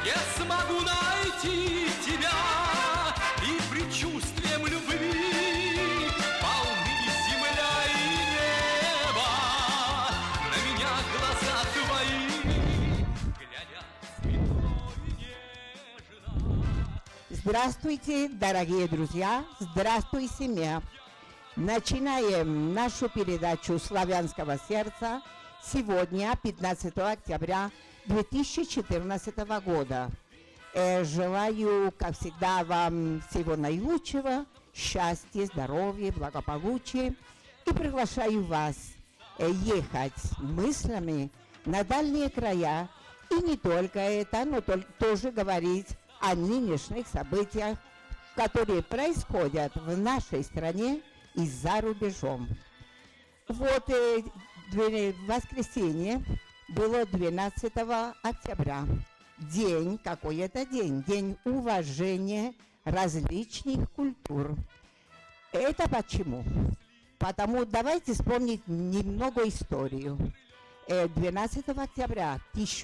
я смогу найти тебя, и предчувствием любви полны земля и небо. На меня глаза твои глядят светло и нежно. Здравствуйте, дорогие друзья! Здравствуй, семья! Начинаем нашу передачу «Славянского сердца» сегодня, 15 октября 2014 года. Желаю, как всегда, вам всего наилучшего, счастья, здоровья, благополучия. И приглашаю вас ехать мыслями на дальние края. И не только это, но тоже говорить о нынешних событиях, которые происходят в нашей стране и за рубежом. Вот в воскресенье было 12 октября. День, какой это день? День уважения различных культур. Это почему? Потому давайте вспомнить немного историю. 12 октября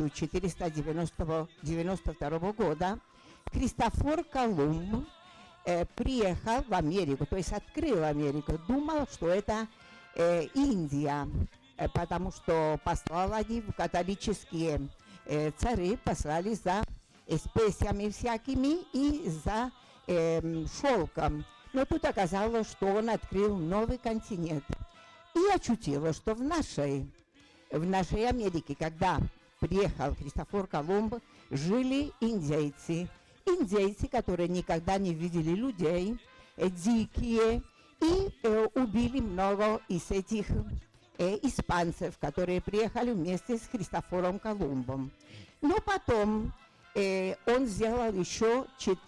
1492 года Христофор Колумб приехал в Америку, то есть открыл Америку, думал, что это Индия, потому что послали католические цари, послали за специями всякими и за шелком. Но тут оказалось, что он открыл новый континент. И очутилось, что в нашей Америке, когда приехал Христофор Колумб, жили индейцы. Индейцы, которые никогда не видели людей, дикие, и убили много из этих испанцев, которые приехали вместе с Христофором Колумбом. Но потом он сделал еще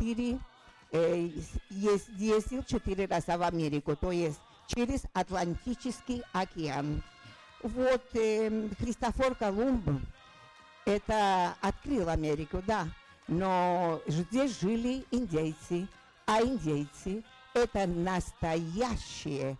ездил 4 раза в Америку, то есть через Атлантический океан. Вот Христофор Колумб это открыл Америку, да, но здесь жили индейцы, а индейцы это настоящие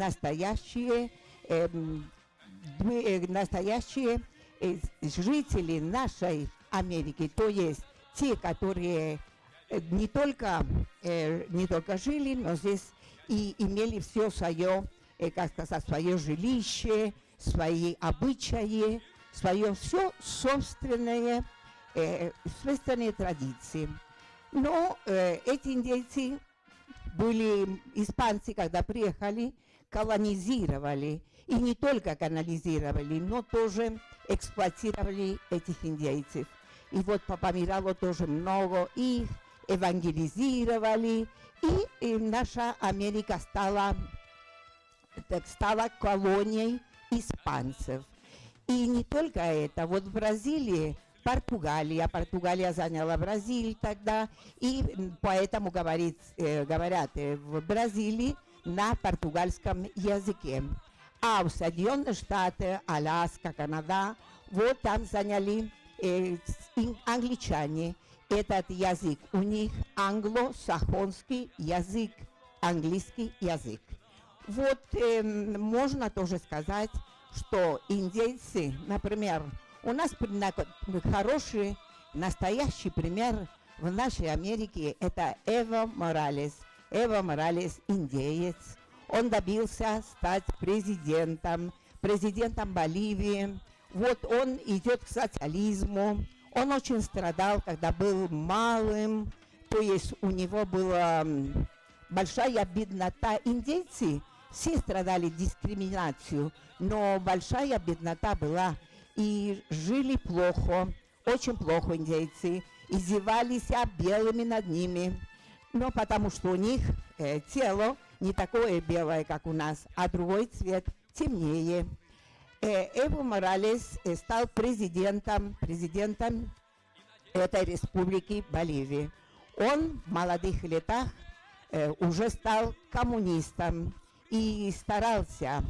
жители нашей Америки, то есть те, которые не только жили, но здесь и имели все свое, как сказать, свое жилище, свои обычаи, свое все собственные традиции. Но эти индейцы были испанцы, когда приехали, колонизировали. И не только колонизировали, но тоже эксплуатировали этих индейцев. И вот помирало тоже много их, евангелизировали. И наша Америка стала колонией испанцев. И не только это. Вот в Бразилии Португалия заняла Бразилию тогда, и поэтому говорят в Бразилии на португальском языке. А в Соединенных Штатах, Аляска, Канада, вот там заняли англичане этот язык. У них англо-саксонский язык, английский язык. Вот можно тоже сказать, что индейцы, например, у нас хороший, настоящий пример в нашей Америке – это Эво Моралес. Эво Моралес – индеец. Он добился стать президентом Боливии. Вот он идет к социализму. Он очень страдал, когда был малым. То есть у него была большая беднота. Индейцы все страдали дискриминацию, но большая беднота была. И жили плохо, очень плохо индейцы, издевались белыми над ними, но потому что у них тело не такое белое, как у нас, а другой цвет, темнее. Эво Моралес стал президентом этой республики Боливии. Он в молодых летах уже стал коммунистом и старался,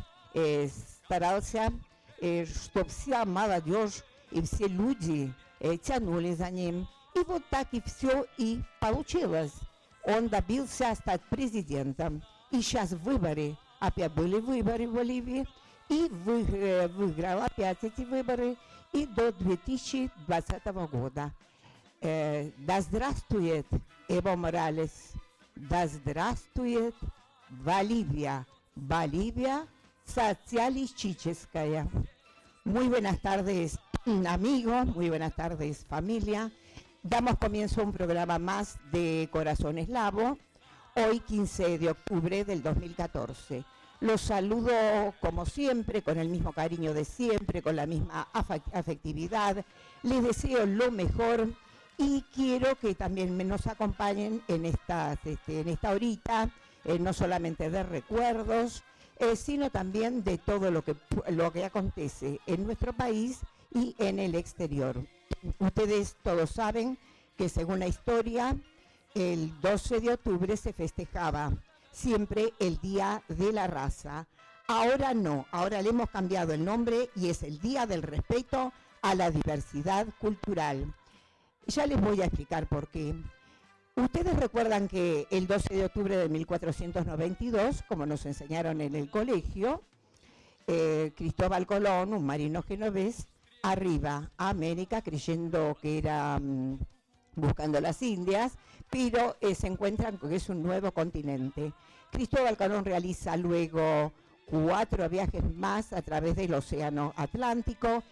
чтобы вся молодежь и все люди тянули за ним. И вот так и все и получилось. Он добился стать президентом. И сейчас выборы, опять были выборы в Боливии, и выиграл опять эти выборы и до 2020 года. Да здравствует Evo Morales, да здравствует Bolivia, Bolivia socialística. Muy buenas tardes, amigos, muy buenas tardes, familia. Damos comienzo a un programa más de Corazón Eslavo, hoy 15 de octubre del 2014. Los saludo como siempre, con el mismo cariño de siempre, con la misma afectividad. Les deseo lo mejor y quiero que también nos acompañen en esta horita, no solamente de recuerdos, sino también de todo lo que acontece en nuestro país y en el exterior. Ustedes todos saben que según la historia, el 12 de octubre se festejaba siempre el Día de la Raza. Ahora no, ahora le hemos cambiado el nombre y es el Día del Respeto a la Diversidad Cultural. Ya les voy a explicar por qué. Ustedes recuerdan que el 12 de octubre de 1492, como nos enseñaron en el colegio, Cristóbal Colón, un marino genovés, arriba a América creyendo que era buscando las Indias, pero se encuentran que es un nuevo continente. Cristóbal Colón realiza luego 4 viajes más a través del Océano Atlántico,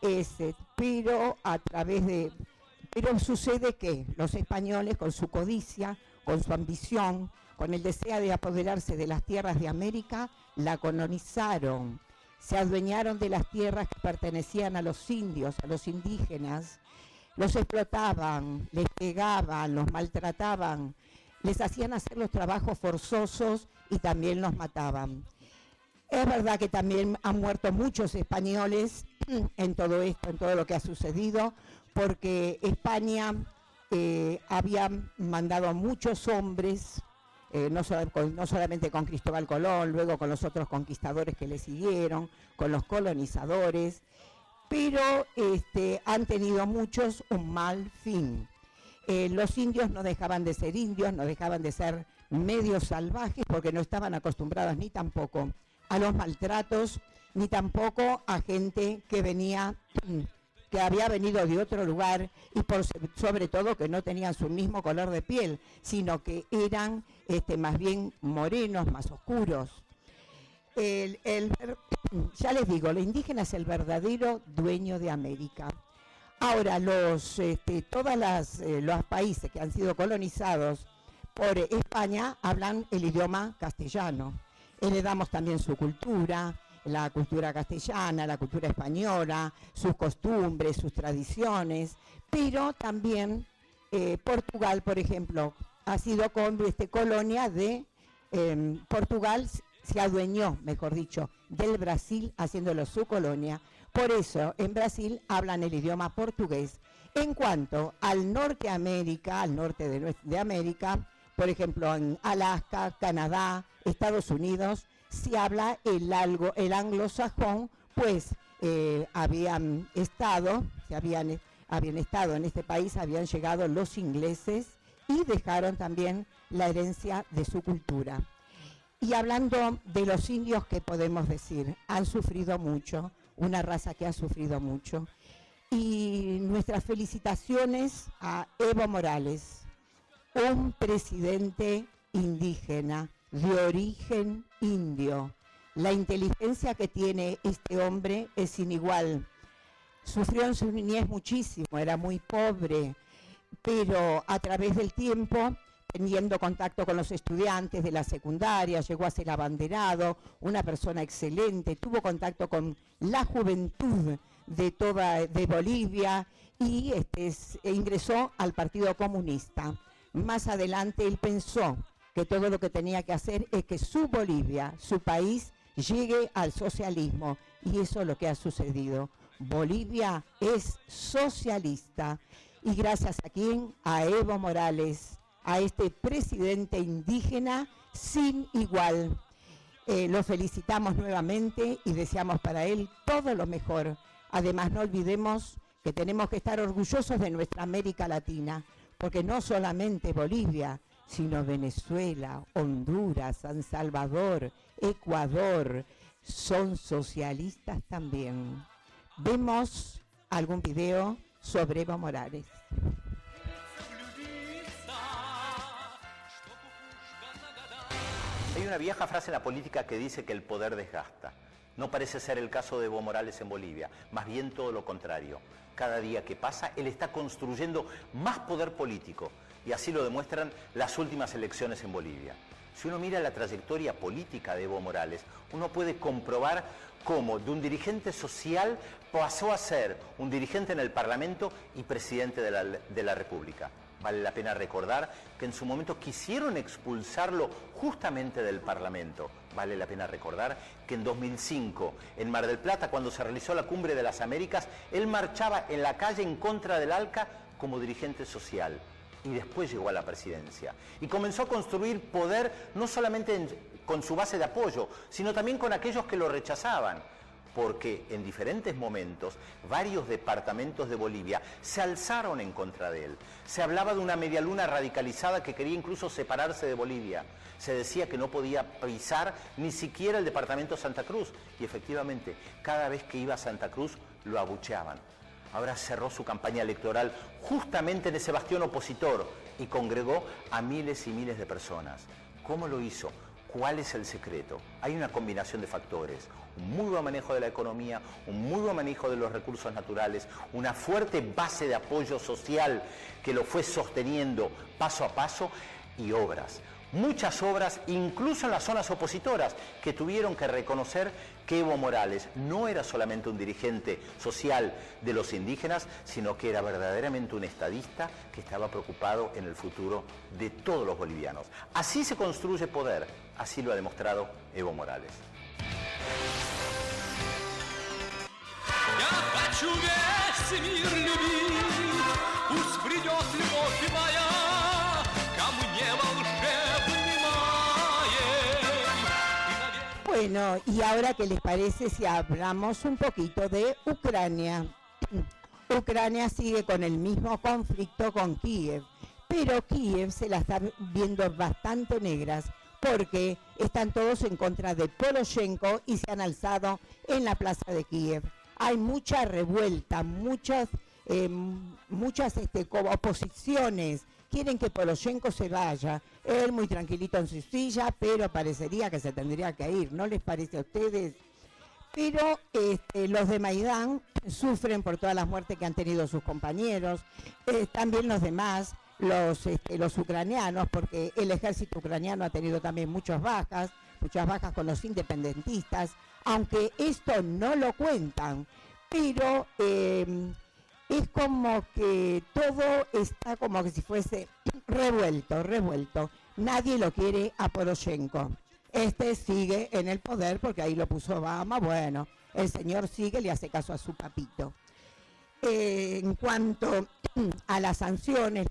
pero sucede que los españoles, con su codicia, con su ambición, con el deseo de apoderarse de las tierras de América, la colonizaron. Se adueñaron de las tierras que pertenecían a los indios, a los indígenas. Los explotaban, les pegaban, los maltrataban, les hacían hacer los trabajos forzosos y también los mataban. Es verdad que también han muerto muchos españoles en todo esto, en todo lo que ha sucedido, porque España había mandado a muchos hombres, no solamente con Cristóbal Colón, luego con los otros conquistadores que le siguieron, con los colonizadores, pero han tenido muchos un mal fin. Los indios no dejaban de ser indios, no dejaban de ser medios salvajes porque no estaban acostumbrados ni tampoco a los maltratos, ni tampoco a gente que había venido de otro lugar y sobre todo que no tenían su mismo color de piel, sino que eran más bien morenos, más oscuros. Ya les digo, el indígena es el verdadero dueño de América. Ahora, todos los países que han sido colonizados por España hablan el idioma castellano. Heredamos también su cultura, la cultura castellana, la cultura española, sus costumbres, sus tradiciones, pero también Portugal, por ejemplo, ha sido colonia de Portugal. Se adueñó, mejor dicho, del Brasil, haciéndolo su colonia. Por eso, en Brasil hablan el idioma portugués. En cuanto al Norteamérica, al norte de América, por ejemplo, en Alaska, Canadá, Estados Unidos, se habla el anglosajón, pues habían estado en este país, habían llegado los ingleses y dejaron también la herencia de su cultura. Y hablando de los indios, ¿qué podemos decir? Han sufrido mucho, una raza que ha sufrido mucho. Y nuestras felicitaciones a Evo Morales, un presidente indígena de origen indio. La inteligencia que tiene este hombre es sin igual. Sufrió en su niñez muchísimo, era muy pobre, pero a través del tiempo, teniendo contacto con los estudiantes de la secundaria, llegó a ser abanderado, una persona excelente, tuvo contacto con la juventud de Bolivia y ingresó al Partido Comunista. Más adelante él pensó que todo lo que tenía que hacer es que su Bolivia, su país, llegue al socialismo, y eso es lo que ha sucedido. Bolivia es socialista, y gracias a quién, a Evo Morales, a este presidente indígena sin igual. Lo felicitamos nuevamente y deseamos para él todo lo mejor. Además, no olvidemos que tenemos que estar orgullosos de nuestra América Latina, porque no solamente Bolivia, sino Venezuela, Honduras, San Salvador, Ecuador, son socialistas también. Vemos algún video sobre Evo Morales. Hay una vieja frase en la política que dice que el poder desgasta. No parece ser el caso de Evo Morales en Bolivia, más bien todo lo contrario. Cada día que pasa, él está construyendo más poder político, y así lo demuestran las últimas elecciones en Bolivia. Si uno mira la trayectoria política de Evo Morales, uno puede comprobar cómo de un dirigente social pasó a ser un dirigente en el Parlamento y presidente de la República. Vale la pena recordar que en su momento quisieron expulsarlo justamente del Parlamento. Vale la pena recordar que en 2005, en Mar del Plata, cuando se realizó la Cumbre de las Américas, él marchaba en la calle en contra del ALCA como dirigente social. Y después llegó a la presidencia. Y comenzó a construir poder no solamente con su base de apoyo, sino también con aquellos que lo rechazaban. Porque en diferentes momentos varios departamentos de Bolivia se alzaron en contra de él. Se hablaba de una medialuna radicalizada que quería incluso separarse de Bolivia. Se decía que no podía pisar ni siquiera el departamento Santa Cruz. Y efectivamente, cada vez que iba a Santa Cruz lo abucheaban. Ahora cerró su campaña electoral justamente en ese bastión opositor y congregó a miles y miles de personas. ¿Cómo lo hizo? ¿Cuál es el secreto? Hay una combinación de factores: un muy buen manejo de la economía, un muy buen manejo de los recursos naturales, una fuerte base de apoyo social que lo fue sosteniendo paso a paso, y obras. Muchas obras, incluso en las zonas opositoras, que tuvieron que reconocer que Evo Morales no era solamente un dirigente social de los indígenas, sino que era verdaderamente un estadista que estaba preocupado en el futuro de todos los bolivianos. Así se construye poder, así lo ha demostrado Evo Morales. Я хочу весь мир любить, пусть придет любовь моя ко мне волшебный маем. Bueno, y ahora, ¿qué les parece si hablamos un poquito de Ucrania? Ucrania sigue con el mismo conflicto con Kiev, pero Kiev se la está viendo bastante negras porque están todos en contra de Poroshenko y se han alzado en la plaza de Kiev. Hay mucha revuelta, muchas oposiciones. Quieren que Poroshenko se vaya. Él muy tranquilito en su silla, pero parecería que se tendría que ir. ¿No les parece a ustedes? Pero los de Maidán sufren por todas las muertes que han tenido sus compañeros. También los demás, los ucranianos, porque el ejército ucraniano ha tenido también muchas bajas con los independentistas, aunque esto no lo cuentan, pero es como que todo está como que si fuese revuelto. Nadie lo quiere a Poroshenko. Sigue en el poder porque ahí lo puso Obama. Bueno, el señor sigue, le hace caso a su papito. En cuanto a las sanciones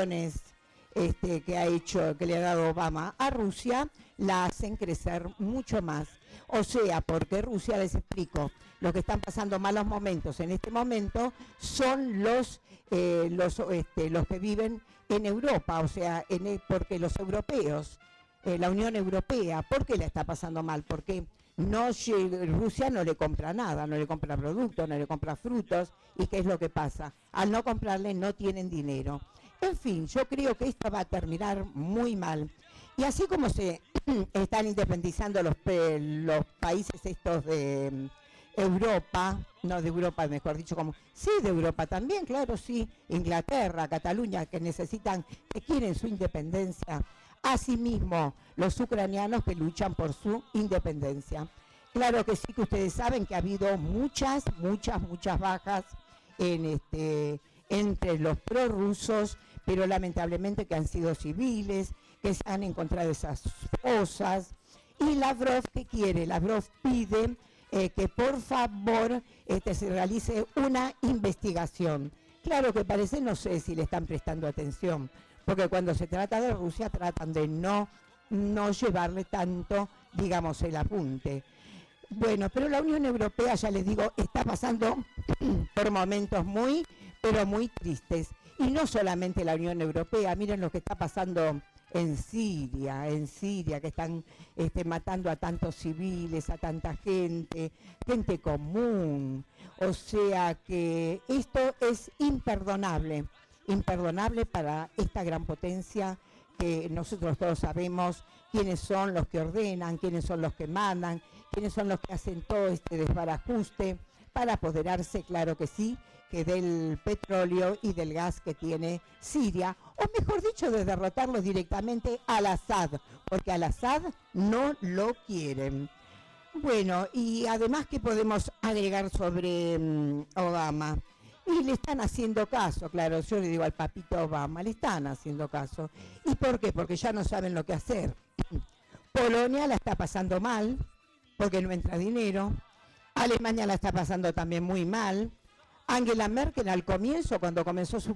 que le ha dado Obama a Rusia, la hacen crecer mucho más. O sea, porque Rusia, les explico, lo que están pasando malos momentos en este momento son los que viven en Europa, o sea, porque los europeos, la Unión Europea, ¿por qué la está pasando mal? Porque Rusia no le compra nada, no le compra productos, no le compra frutos. ¿Y qué es lo que pasa? Al no comprarle no tienen dinero. En fin, yo creo que esto va a terminar muy mal. Y así como se están independizando los países estos de Europa, no de Europa, mejor dicho, sí, de Europa también, claro, sí, Inglaterra, Cataluña, que quieren su independencia. Asimismo, los ucranianos que luchan por su independencia. Claro que sí, que ustedes saben que ha habido muchas bajas entre los prorrusos, pero lamentablemente que han sido civiles, que se han encontrado esas fosas. Y Lavrov, ¿qué quiere? Lavrov pide que por favor se realice una investigación. Claro que parece, no sé si le están prestando atención, porque cuando se trata de Rusia tratan de no llevarle tanto, digamos, el apunte. Bueno, pero la Unión Europea, ya les digo, está pasando por momentos pero muy tristes. Y no solamente la Unión Europea, miren lo que está pasando en Siria, que están matando a tantos civiles, a tanta gente común. O sea que esto es imperdonable para esta gran potencia que nosotros todos sabemos quiénes son los que ordenan, quiénes son los que mandan, quiénes son los que hacen todo este desbarajuste para apoderarse, claro que sí, que del petróleo y del gas que tiene Siria, o mejor dicho, de derrotarlo directamente al Assad, porque al Assad no lo quieren. Bueno, y además, ¿qué podemos agregar sobre Obama? Y le están haciendo caso, claro, yo le digo al papito Obama, le están haciendo caso. ¿Y por qué? Porque ya no saben lo que hacer. Polonia la está pasando mal, porque no entra dinero. Alemania la está pasando también muy mal. Angela Merkel al comienzo, cuando comenzó su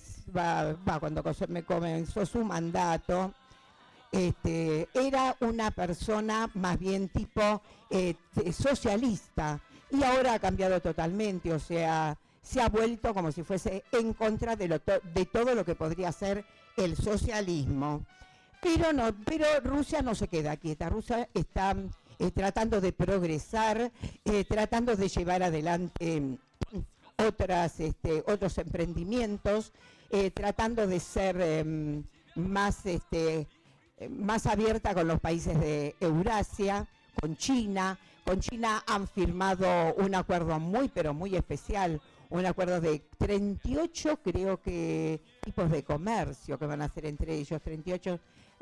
comenzó su mandato, era una persona más bien tipo socialista, y ahora ha cambiado totalmente, o sea, se ha vuelto como si fuese en contra de todo lo que podría ser el socialismo. Pero Rusia no se queda quieta. Rusia está tratando de progresar, tratando de llevar adelante otros emprendimientos, tratando de ser más abierta con los países de Eurasia, con China. Con China han firmado un acuerdo muy, pero muy especial, un acuerdo de 38, creo que, tipos de comercio que van a hacer entre ellos, 38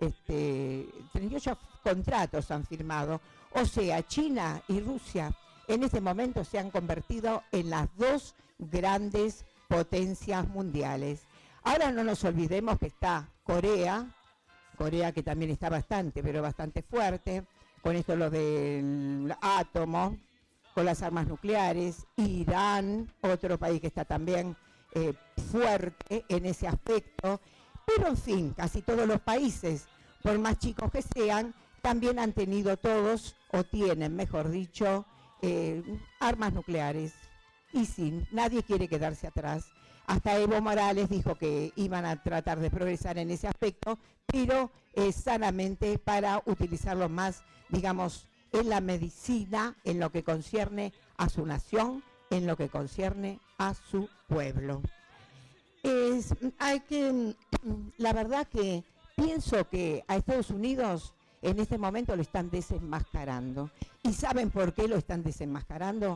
contratos han firmado. O sea, China y Rusia en este momento se han convertido en las dos grandes potencias mundiales. Ahora no nos olvidemos que está Corea que también está bastante fuerte, con esto lo del átomo, con las armas nucleares. Irán, otro país que está también fuerte en ese aspecto. Pero en fin, casi todos los países, por más chicos que sean, también han tenido todos, o tienen, mejor dicho, armas nucleares. Y sí, nadie quiere quedarse atrás. Hasta Evo Morales dijo que iban a tratar de progresar en ese aspecto, pero sanamente para utilizarlo más, digamos, en la medicina, en lo que concierne a su nación, en lo que concierne a su pueblo. La verdad que pienso que a Estados Unidos en este momento lo están desenmascarando. ¿Y saben por qué lo están desenmascarando?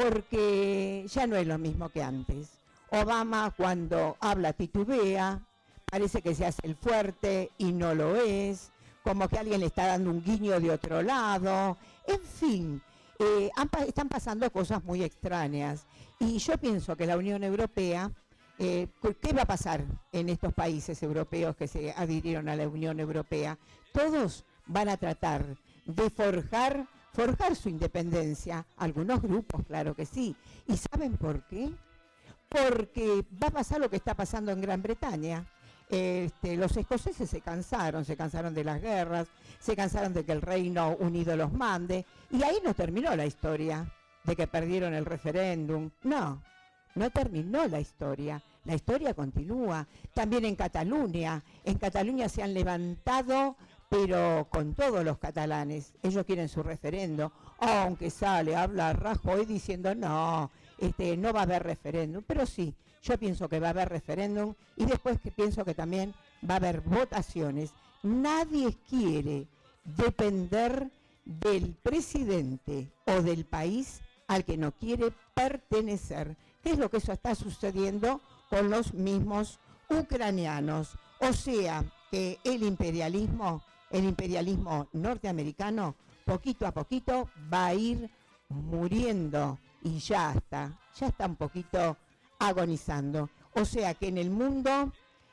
Porque ya no es lo mismo que antes. Obama, cuando habla, titubea, parece que se hace el fuerte y no lo es, como que alguien le está dando un guiño de otro lado. En fin, están pasando cosas muy extrañas. Y yo pienso que la Unión Europea, ¿qué va a pasar en estos países europeos que se adhirieron a la Unión Europea? Todos van a tratar de forjar su independencia. Algunos grupos, claro que sí. ¿Y saben por qué? Porque va a pasar lo que está pasando en Gran Bretaña. Los escoceses se cansaron de las guerras, se cansaron de que el Reino Unido los mande, y ahí no terminó la historia de que perdieron el referéndum. No terminó la historia continúa. También en Cataluña se han levantado, pero con todos los catalanes. Ellos quieren su referéndum, aunque habla Rajoy diciendo no va a haber referéndum, pero sí, yo pienso que va a haber referéndum, y después que pienso que también va a haber votaciones. Nadie quiere depender del presidente o del país al que no quiere pertenecer. ¿Qué es lo que eso está sucediendo con los mismos ucranianos? O sea, que el imperialismo norteamericano, poquito a poquito va a ir muriendo, y ya está un poquito agonizando. O sea que en el mundo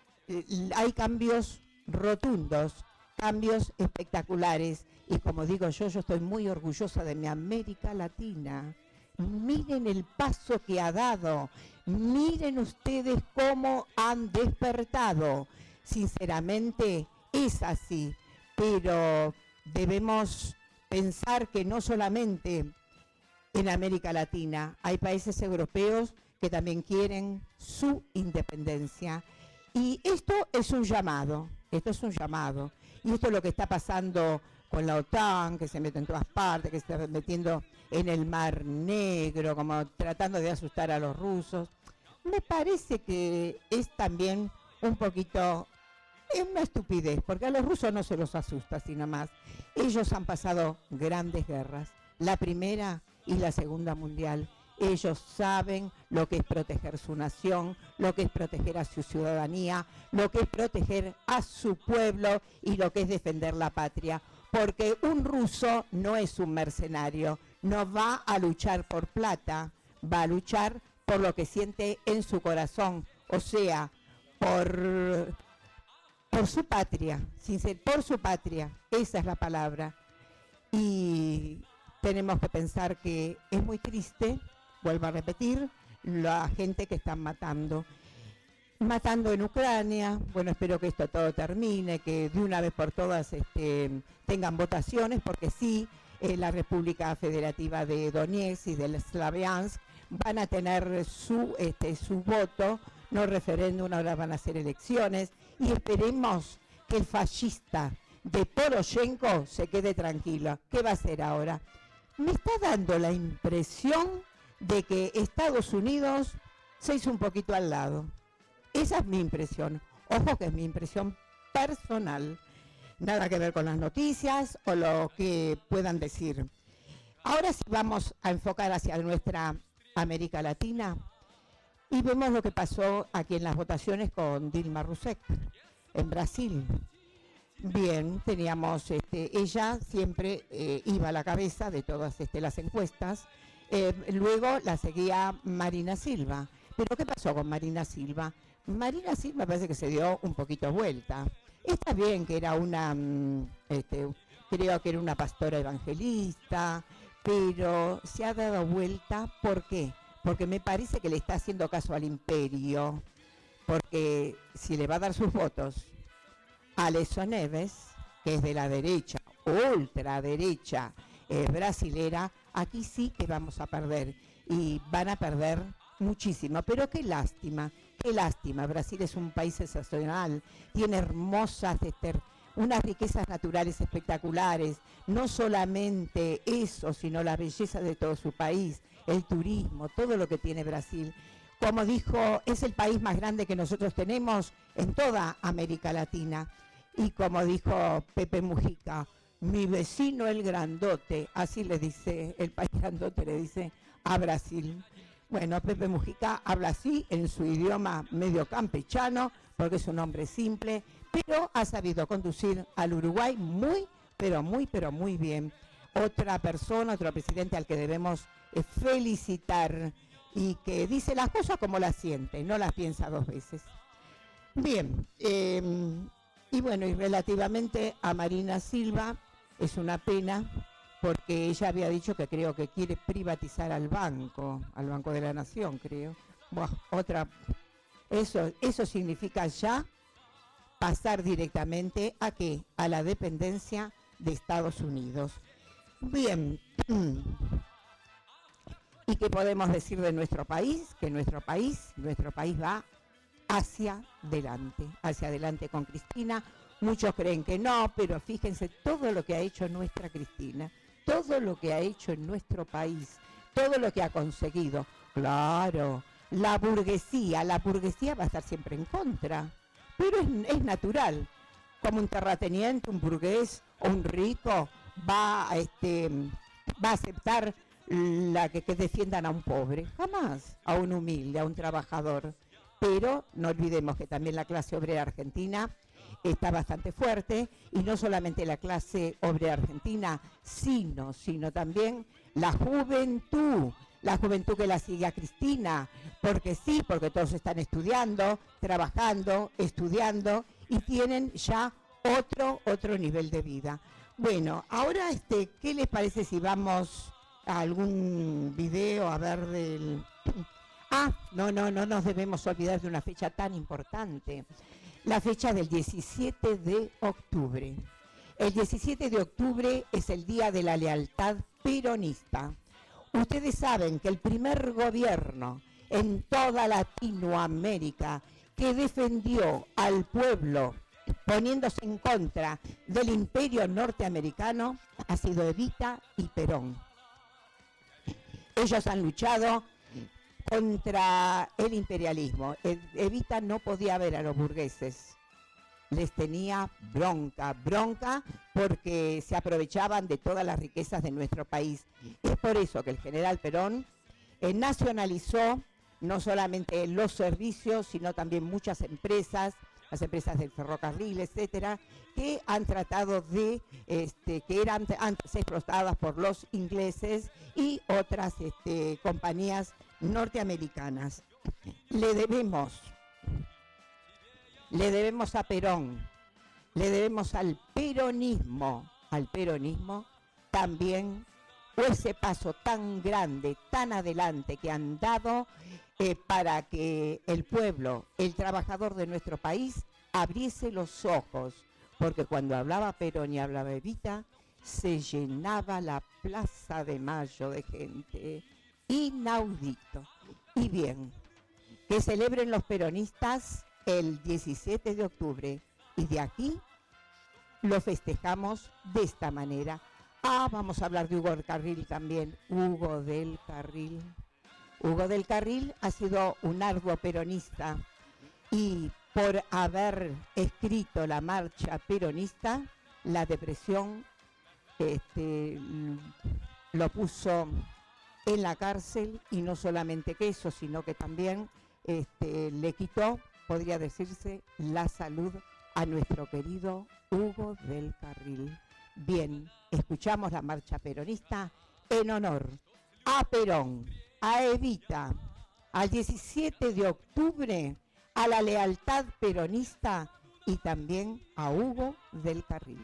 hay cambios rotundos, cambios espectaculares, y como digo yo estoy muy orgullosa de mi América Latina. Miren el paso que ha dado, miren ustedes cómo han despertado. Sinceramente es así, pero debemos pensar que no solamente en América Latina, hay países europeos que también quieren su independencia. Y esto es un llamado, y esto es lo que está pasando con la OTAN, que se mete en todas partes, que se está metiendo en el Mar Negro, como tratando de asustar a los rusos. Me parece que es también un poquito Es una estupidez, porque a los rusos no se los asusta así nomás. Ellos han pasado grandes guerras, la Primera y la Segunda Mundial. Ellos saben lo que es proteger su nación, lo que es proteger a su ciudadanía, lo que es proteger a su pueblo y lo que es defender la patria. Porque un ruso no es un mercenario, no va a luchar por plata, va a luchar por lo que siente en su corazón, o sea, por su patria, por su patria, esa es la palabra. Y tenemos que pensar que es muy triste, vuelvo a repetir, la gente que están matando en Ucrania. Bueno, espero que esto todo termine, que de una vez por todas tengan votaciones, porque sí, la República Federativa de Donetsk y del Slaviansk van a tener su voto, no referéndum, ahora van a hacer elecciones, y esperemos que el fascista de Poroshenko se quede tranquilo. ¿Qué va a hacer ahora? Me está dando la impresión de que Estados Unidos se hizo un poquito al lado. Esa es mi impresión. Ojo que es mi impresión personal. Nada que ver con las noticias o lo que puedan decir. Ahora sí vamos a enfocar hacia nuestra América Latina y vemos lo que pasó aquí en las votaciones con Dilma Rousseff en Brasil. Bien, teníamos, ella siempre iba a la cabeza de todas las encuestas. Luego la seguía Marina Silva. ¿Pero qué pasó con Marina Silva? Marina Silva parece que se dio un poquito vuelta. Está bien que era creo que era una pastora evangelista, pero se ha dado vuelta. ¿Por qué? Porque me parece que le está haciendo caso al imperio. Porque si le va a dar sus votos a Aécio Neves, que es de la derecha, ultraderecha brasilera, aquí sí que vamos a perder. Y van a perder muchísimo. Pero qué lástima. Qué lástima, Brasil es un país excepcional, tiene hermosas, unas riquezas naturales espectaculares, no solamente eso, sino la belleza de todo su país, el turismo, todo lo que tiene Brasil. Como dijo, es el país más grande que nosotros tenemos en toda América Latina. Y como dijo Pepe Mujica, mi vecino el grandote, así le dice, el país grandote le dice a Brasil. Bueno, Pepe Mujica habla así en su idioma medio campechano, porque es un hombre simple, pero ha sabido conducir al Uruguay muy, pero muy bien. Otra persona, otro presidente al que debemos felicitar y que dice las cosas como las siente, no las piensa dos veces. Bien, y bueno, y relativamente a Marina Silva, es una pena, porque ella había dicho que creo que quiere privatizar al Banco de la Nación, creo. Buah, eso significa ya pasar directamente ¿a qué? A la dependencia de Estados Unidos. Bien, ¿y qué podemos decir de nuestro país? Que nuestro país va hacia adelante con Cristina. Muchos creen que no, pero fíjense todo lo que ha hecho nuestra Cristina. Todo lo que ha hecho en nuestro país, todo lo que ha conseguido. Claro, la burguesía va a estar siempre en contra, pero es natural. Como un terrateniente, un burgués o un rico va a aceptar que defiendan a un pobre, jamás, a un humilde, a un trabajador. Pero no olvidemos que también la clase obrera argentina está bastante fuerte, y no solamente la clase obrera argentina, sino también la juventud que la sigue a Cristina, porque sí, porque todos están estudiando, trabajando, estudiando, y tienen ya otro nivel de vida. Bueno, ahora, ¿qué les parece si vamos a algún video a ver del... no nos debemos olvidar de una fecha tan importante. La fecha del 17 de octubre. El 17 de octubre es el Día de la Lealtad Peronista. Ustedes saben que el primer gobierno en toda Latinoamérica que defendió al pueblo poniéndose en contra del imperio norteamericano ha sido Evita y Perón. Ellos han luchado contra el imperialismo. Evita no podía ver a los burgueses. les tenía bronca porque se aprovechaban de todas las riquezas de nuestro país. Es por eso que el general Perón nacionalizó no solamente los servicios, sino también muchas empresas, las empresas del ferrocarril, etcétera, que han tratado de, que eran antes explotadas por los ingleses y otras compañías norteamericanas. Le debemos a Perón, le debemos al peronismo también ese paso tan grande, tan adelante que han dado para que el pueblo, el trabajador de nuestro país, abriese los ojos, porque cuando hablaba Perón y hablaba Evita, se llenaba la Plaza de Mayo de gente, inaudito. Y bien, que celebren los peronistas el 17 de octubre, y de aquí lo festejamos de esta manera. Vamos a hablar de Hugo del Carril también. Hugo del Carril ha sido un arduo peronista y por haber escrito la marcha peronista, la depresión lo puso en la cárcel, y no solamente que eso, sino que también le quitó, podría decirse, la salud a nuestro querido Hugo del Carril. Bien, escuchamos la marcha peronista en honor a Perón, a Evita, al 17 de octubre, a la lealtad peronista y también a Hugo del Carril.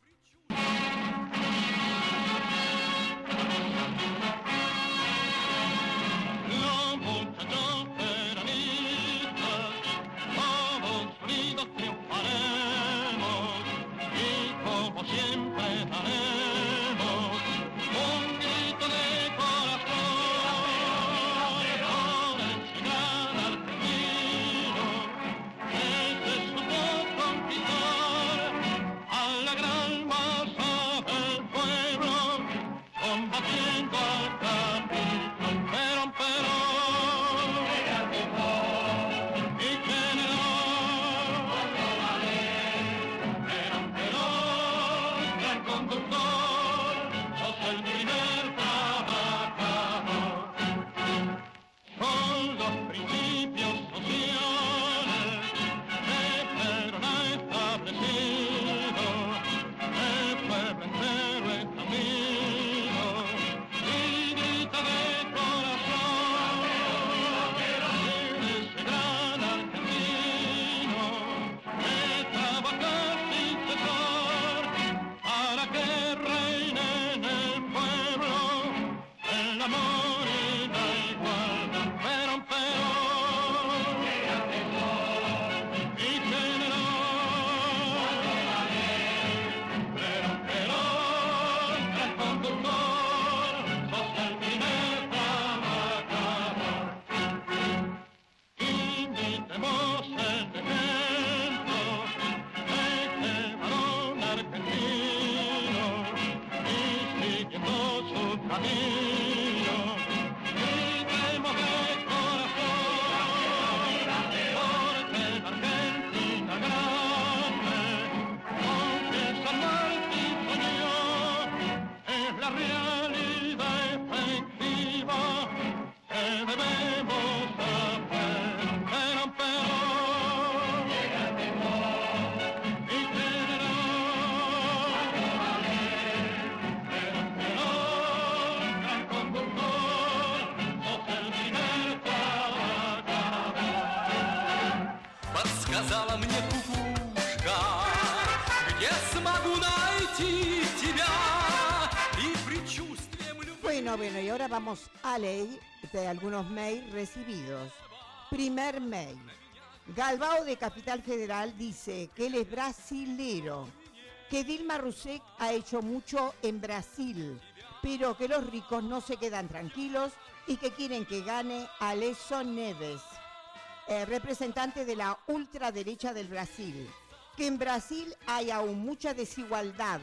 Сказала мне кукушка, где смогу найти тебя, y предчувствием любви. Bueno, y ahora vamos a leer de algunos mails recibidos. Primer mail. Galbao de Capital Federal dice que él es brasilero, que Dilma Rousseff ha hecho mucho en Brasil, pero que los ricos no se quedan tranquilos y que quieren que gane Aécio Neves, representante de la ultraderecha del Brasil, que en Brasil hay aún mucha desigualdad,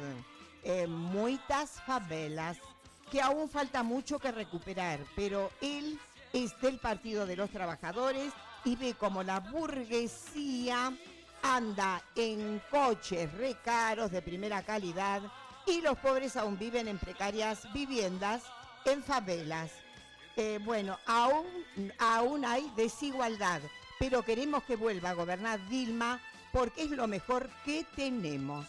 muitas favelas, que aún falta mucho que recuperar, pero él es del Partido de los Trabajadores y ve como la burguesía anda en coches re caros de primera calidad y los pobres aún viven en precarias viviendas, en favelas. Bueno, aún hay desigualdad, pero queremos que vuelva a gobernar Dilma porque es lo mejor que tenemos.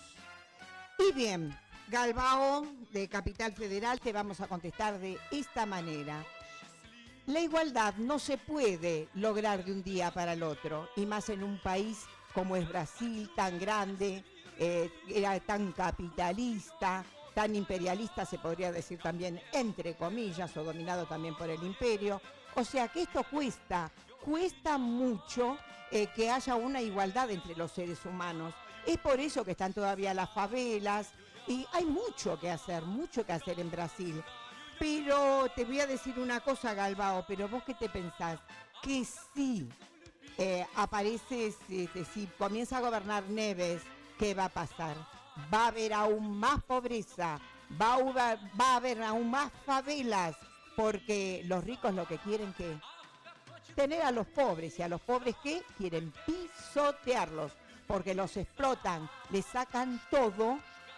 Y bien, Galbao, de Capital Federal, te vamos a contestar de esta manera. La igualdad no se puede lograr de un día para el otro, y más en un país como es Brasil, tan grande, era tan capitalista, tan imperialista, se podría decir también, entre comillas, o dominado también por el imperio. O sea que esto cuesta mucho que haya una igualdad entre los seres humanos. Es por eso que están todavía las favelas, y hay mucho que hacer en Brasil. Pero te voy a decir una cosa, Galbao, pero vos qué te pensás, que si aparece, si comienza a gobernar Neves, ¿qué va a pasar? Va a haber aún más pobreza, va a haber aún más favelas, porque los ricos lo que quieren que tener a los pobres, y a los pobres ¿qué? Quieren pisotearlos, porque los explotan, les sacan todo,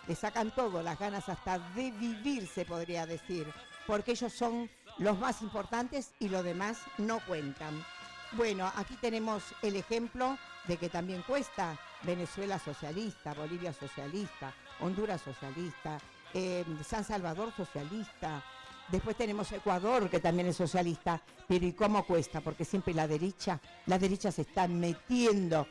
las ganas hasta de vivir, se podría decir, porque ellos son los más importantes y los demás no cuentan. Bueno, aquí tenemos el ejemplo de que también cuesta. Venezuela socialista, Bolivia socialista, Honduras socialista, San Salvador socialista. Después tenemos Ecuador, que también es socialista. Pero ¿y cómo cuesta? Porque siempre la derecha se está metiendo,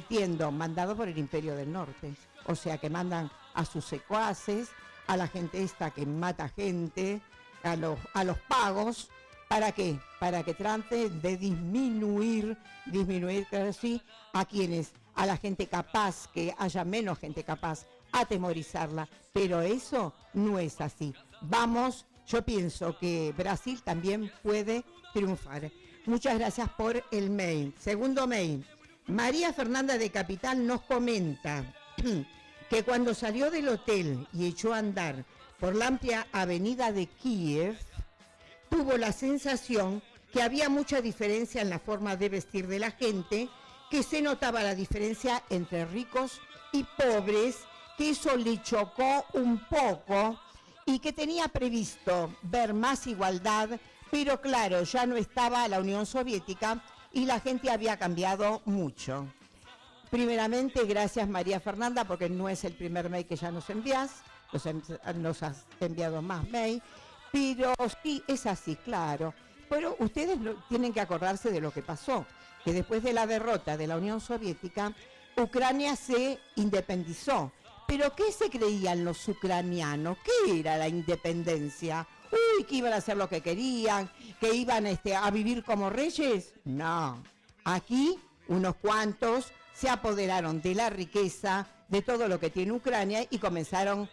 mandado por el Imperio del Norte. O sea, que mandan a sus secuaces, a la gente esta que mata gente, a los pagos. ¿Para qué? Para que traten de disminuir, claro sí, a quienes, a la gente capaz, que haya menos gente capaz, atemorizarla. Pero eso no es así. Vamos, yo pienso que Brasil también puede triunfar. Muchas gracias por el mail. Segundo mail. María Fernanda de Capital nos comenta que cuando salió del hotel y echó a andar por la amplia avenida de Kiev, tuvo la sensación que había mucha diferencia en la forma de vestir de la gente, que se notaba la diferencia entre ricos y pobres, que eso le chocó un poco y que tenía previsto ver más igualdad, pero claro, ya no estaba la Unión Soviética y la gente había cambiado mucho. Primeramente, gracias María Fernanda, porque no es el primer mail que ya nos envías, nos has enviado más mail. Pero sí, es así, claro. Pero ustedes tienen que acordarse de lo que pasó, que después de la derrota de la Unión Soviética, Ucrania se independizó. ¿Pero qué se creían los ucranianos? ¿Qué era la independencia? Uy, que iban a hacer lo que querían, que iban a vivir como reyes. No, aquí unos cuantos se apoderaron de la riqueza, de todo lo que tiene Ucrania y comenzaron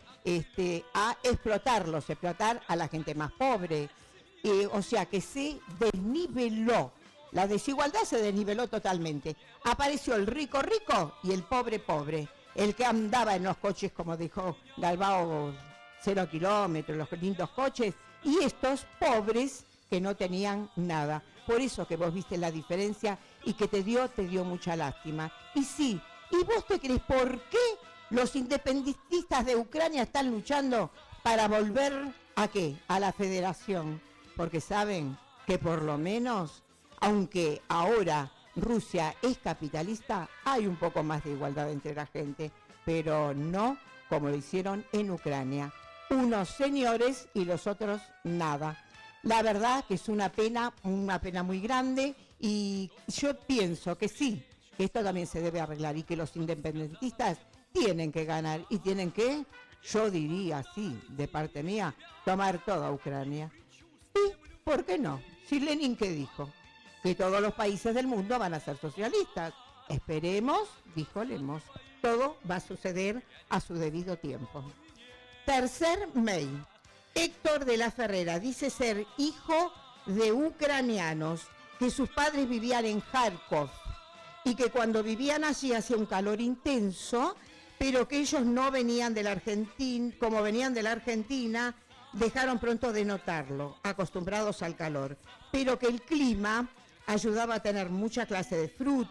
a explotar a la gente más pobre. O sea que se desniveló, la desigualdad se desniveló totalmente. Apareció el rico y el pobre, el que andaba en los coches, como dijo Galbao, 0 kilómetros, los lindos coches, y estos pobres que no tenían nada. Por eso que vos viste la diferencia y que te dio mucha lástima. Y sí, ¿y vos te crees por qué los independentistas de Ucrania están luchando para volver a qué? A la federación. Porque saben que por lo menos, aunque ahora Rusia es capitalista, hay un poco más de igualdad entre la gente, pero no como lo hicieron en Ucrania. Unos señores y los otros nada. La verdad que es una pena muy grande, y yo pienso que sí, que esto también se debe arreglar y que los independentistas tienen que ganar y tienen que, yo diría así, de parte mía, tomar toda Ucrania. ¿Y por qué no? Si Lenin, ¿qué dijo? Que todos los países del mundo van a ser socialistas. Esperemos, dijo Lemos, todo va a suceder a su debido tiempo. Tercer mail. Héctor de la Ferrera dice ser hijo de ucranianos, que sus padres vivían en Kharkov y que cuando vivían allí hacía un calor intenso, pero que ellos no venían de la Argentina, como venían de la Argentina, dejaron pronto de notarlo, acostumbrados al calor, pero que el clima ayudaba a tener mucha clase de frutos,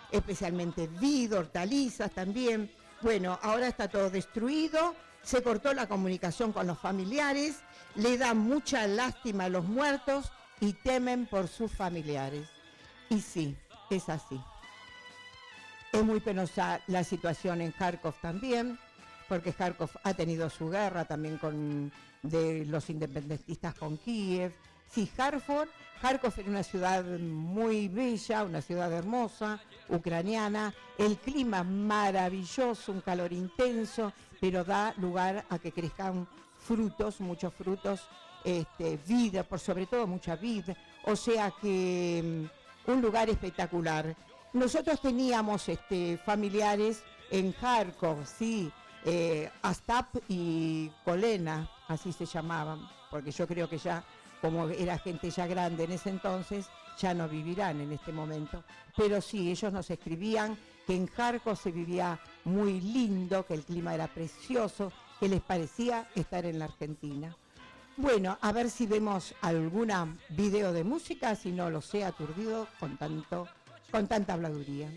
especialmente vid, hortalizas también. Bueno, ahora está todo destruido, se cortó la comunicación con los familiares, le da mucha lástima a los muertos y temen por sus familiares. Y sí, es así. Es muy penosa la situación en Kharkov también, porque Kharkov ha tenido su guerra también de los independentistas con Kiev. Sí, Kharkov era una ciudad muy bella, una ciudad hermosa, ucraniana, el clima maravilloso, un calor intenso, pero da lugar a que crezcan frutos, muchos frutos, vid, por sobre todo mucha vid, o sea que un lugar espectacular. Nosotros teníamos familiares en Kharkov, sí, Astap y Kolena, así se llamaban, porque yo creo que ya, como era gente ya grande en ese entonces, ya no vivirán en este momento. Pero sí, ellos nos escribían que en Kharkov se vivía muy lindo, que el clima era precioso, que les parecía estar en la Argentina. Bueno, a ver si vemos alguna video de música, si no los he aturdido con tanta habladuría.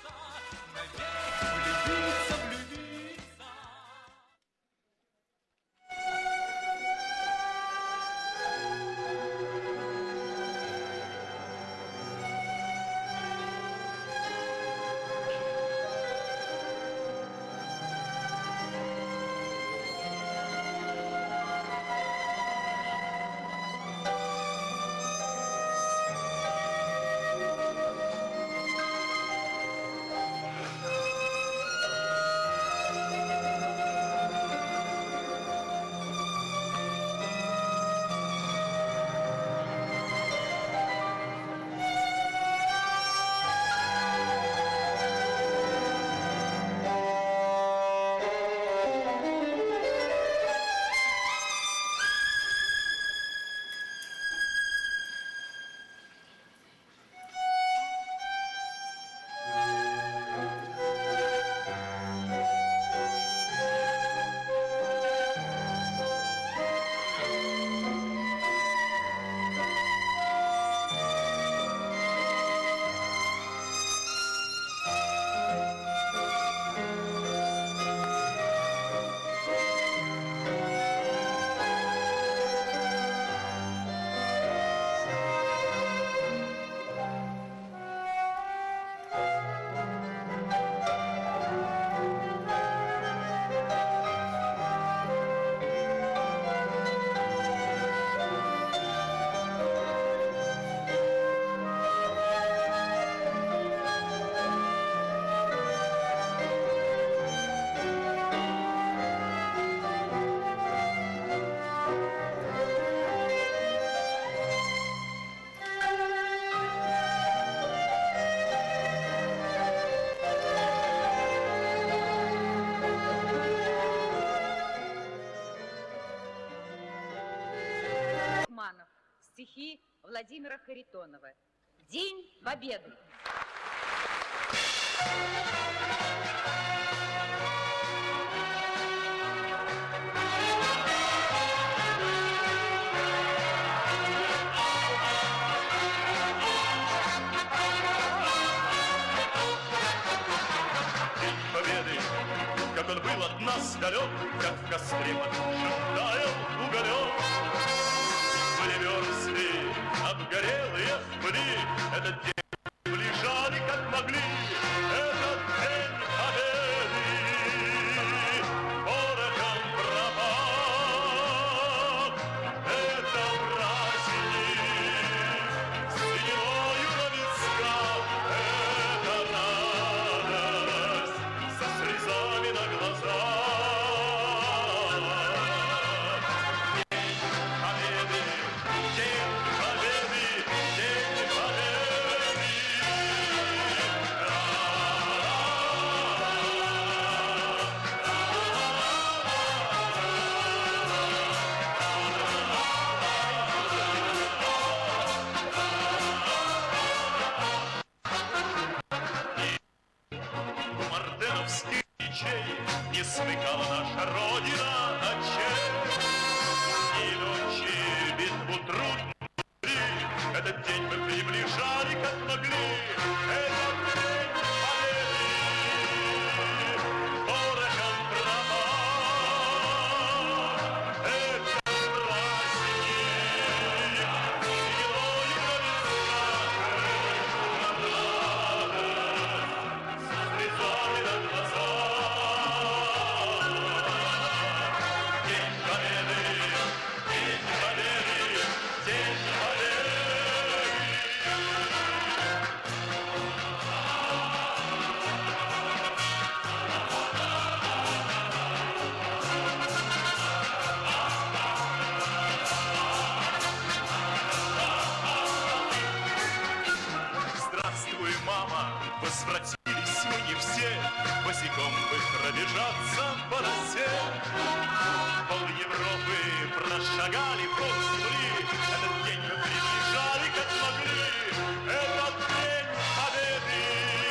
Стихи Владимира Харитонова. День Победы. День Победы, как он был от нас далек, как в костре поджигал уголек. Были версты, обгорелые были, этот день приближали как могли, этот день Победы. Порохом пропах, это праздник, синевою на висках, это радость, со слезами на глазах. Не смыкала наша Родина ночей, и ночи битву трудно вели. Этот день мы приближали, как могли. Этот день босиком бы пробежаться по росе. Пол Европы прошагали, ползли, этот день мы приближали, как могли. Этот день победы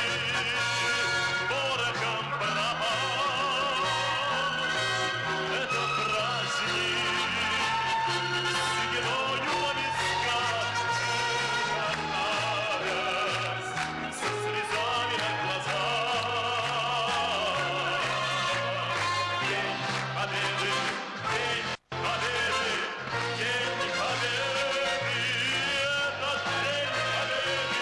порохом пропал. Это праздник сединою по висках, катаясь со слезами на глазах. День победы, день победы, день победы, этот день победы.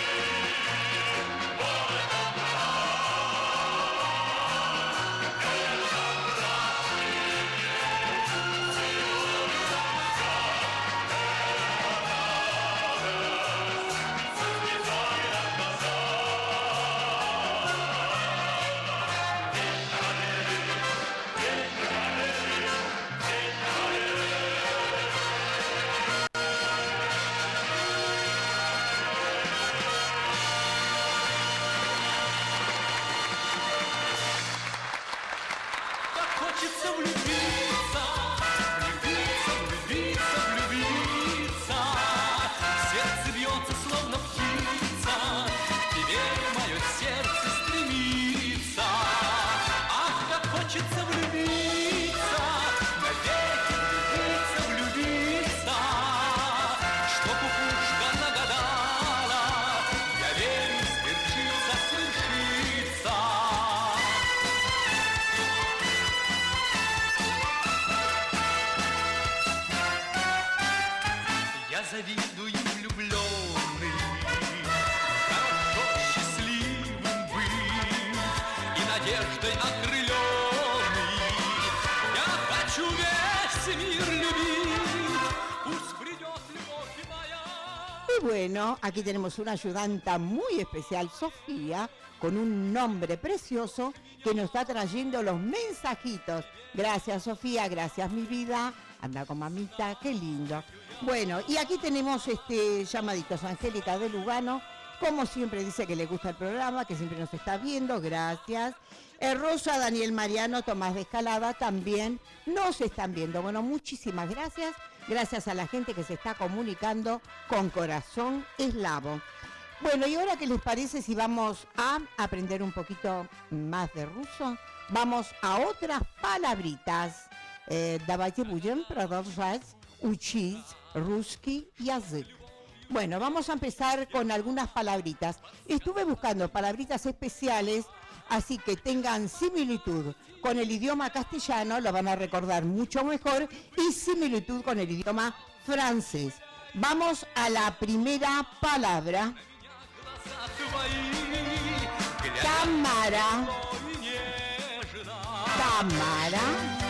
Так хочется влюбиться, влюбиться, влюбиться, влюбиться. Сердце бьется, словно птица, к тебе мое сердце стремится. Ах, как хочется влюбиться, навеки влюбиться, влюбиться. Что кукушка нагадала, я верю, свершится, свершится. Я завидую влюбленным, хорошо счастливым быть и надеждой окрыленный. Я хочу весь мир любить, пусть придет любовь моя. Y bueno, aquí tenemos una ayudanta muy especial, Sofía, con un nombre precioso que nos está trayendo los mensajitos. Gracias, Sofía, gracias, mi vida. Anda con mamita, qué lindo. Bueno, y aquí tenemos llamaditos. Angélica de Lugano, como siempre dice que le gusta el programa, que siempre nos está viendo, gracias. Rosa, Daniel Mariano, Tomás de Escalada también nos están viendo. Bueno, muchísimas gracias. Gracias a la gente que se está comunicando con corazón eslavo. Bueno, y ahora, ¿qué les parece si vamos a aprender un poquito más de ruso? Vamos a otras palabritas. Давайте будем продолжать учить русский язык. Bueno, vamos a empezar con algunas palabritas. Estuve buscando palabritas especiales, así que tengan similitud con el idioma castellano, lo van a recordar mucho mejor, y similitud con el idioma francés. Vamos a la primera palabra. Tamara. Tamara.